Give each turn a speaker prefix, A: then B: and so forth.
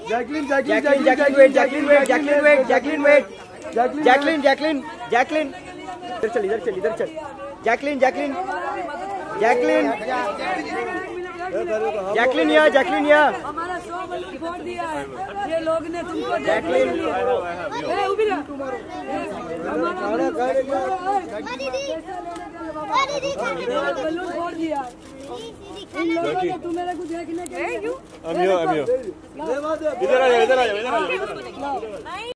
A: Jacqueline इधर चल Jacqueline यहाँ
B: हमारा 100 बल्ब फोड़ दिया है ये लोग ने तुमको।
A: जैकलिन
B: बलून फोड़ दिया इन लोगों ने तुम्हें कुछ देखने के लिए।
C: इधर आ जाओ